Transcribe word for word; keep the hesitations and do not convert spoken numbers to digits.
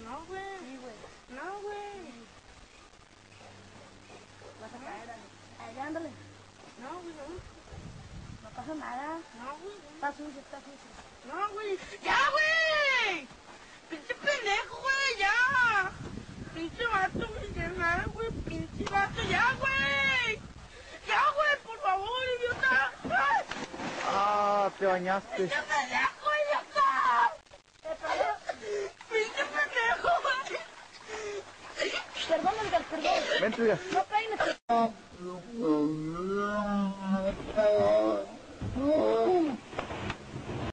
No, güey. Sí, güey. No, güey. Vas a caer, dale. Ahí, ándale. No, güey, no. No pasa nada. No, güey. Está sucio, está sucio. No, güey. ¡Ya, güey! ¡Pinche pendejo, güey! ¡Ya! ¡Pinche vato, güey! ¡Ya nada, güey! ¡Pinche vato! ¡Ya, güey! ¡Ya, güey! ¡Por favor, idiota! ¡Ay! Ah, te bañaste. ¡Pinche pendejo, idiota! Eh, perdón. ¡Pinche pendejo, güey! Perdón, Edgar, perdón. Vente, ya. No peines.